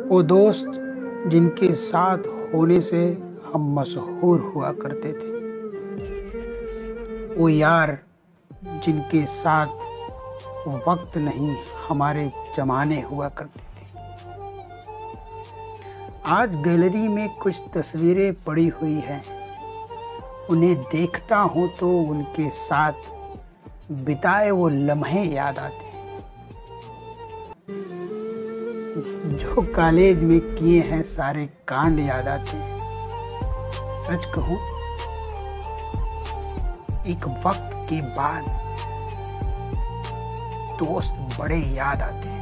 वो दोस्त जिनके साथ होने से हम मशहूर हुआ करते थे, वो यार जिनके साथ वक्त नहीं हमारे जमाने हुआ करते थे। आज गैलरी में कुछ तस्वीरें पड़ी हुई हैं, उन्हें देखता हूँ तो उनके साथ बिताए वो लम्हे याद आते हैं जो कॉलेज में किए हैं सारे कांड याद आते हैं। सच कहूं, एक वक्त के बाद दोस्त बड़े याद आते हैं।